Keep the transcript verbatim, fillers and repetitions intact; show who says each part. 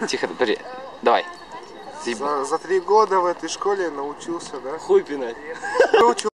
Speaker 1: Тихо, подожди. Давай.
Speaker 2: За, за три года в этой школе научился, да?
Speaker 1: Хуй пинать.
Speaker 2: Выучил